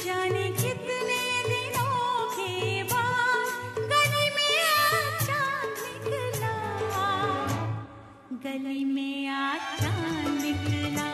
जाने कितने दिनों के बाद गली में आज चांद निकला, गली में आज चांद निकला,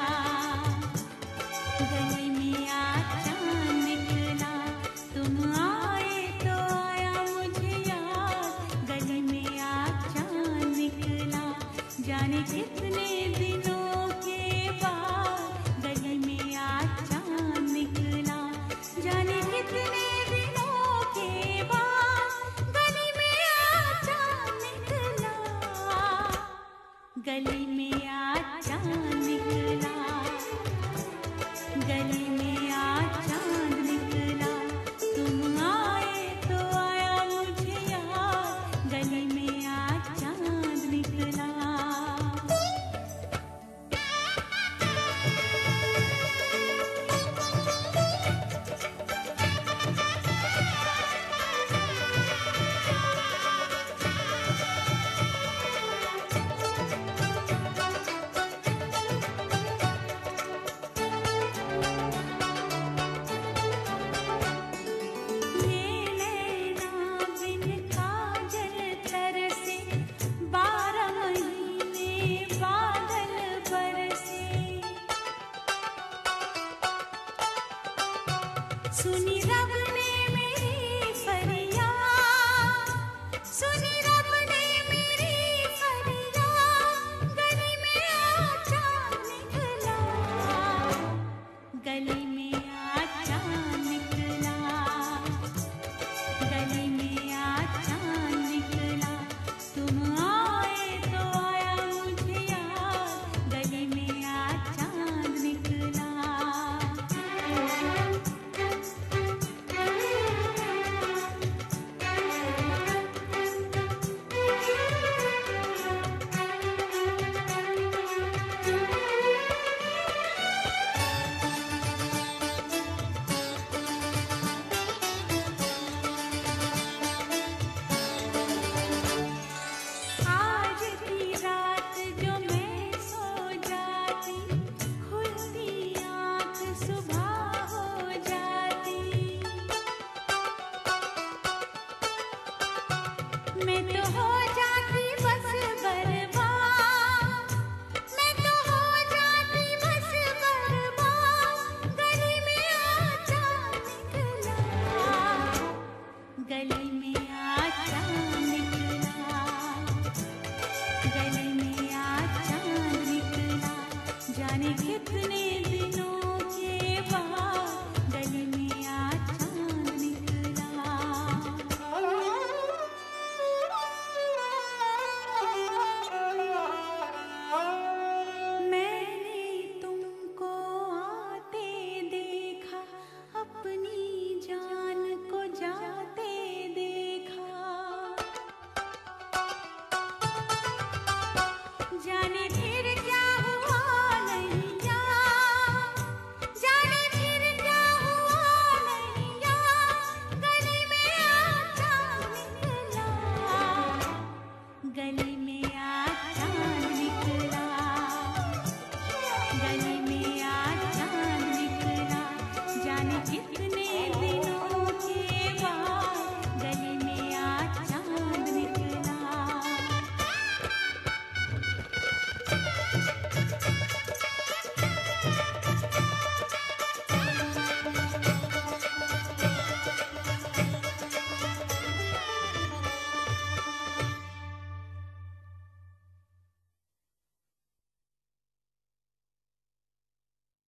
गली में आज चांद निकला। तुम आए तो आया मुझे याद, गली में आज चांद निकला। जाने कितने दिनों के बाद गली में आज चांद निकला, जाने कितने दिनों के बाद गली में आज चांद निकला, गली में आज चांद निकला, गली में आज चांद निकला। तुम आए तो आया मुझे याद, गली में आज चांद निकला। सुनी रब ने मेरी फरियाद, सुनी रब ने मेरी फरियाद, गली में आज चांद निकला, गली में आज चांद निकला, गली में आज चांद निकला। तुम आए तो आया मुझे याद, गली में आज चांद निकला। आज की रात जो मैं सो जाती, खुलती आँख सुबह हो जाती। मैं तो हो जाती बस बर्बाद, मैं तो हो जाती बस बर्बाद। गली में आज चांद निकला, गली में आज चांद निकला, गली में आज चांद निकला। जाने कितने दिनों के बाद गली में आज चांद निकला। मैंने तुमको आते देखा, अपनी जान को जाते देखा। जाने फिर क्या हुआ नैया, जाने फिर क्या हुआ नैया, गली में आज चांद निकला, गली में आज चांद निकला, गली में आज चांद निकला। जाने कितने दिन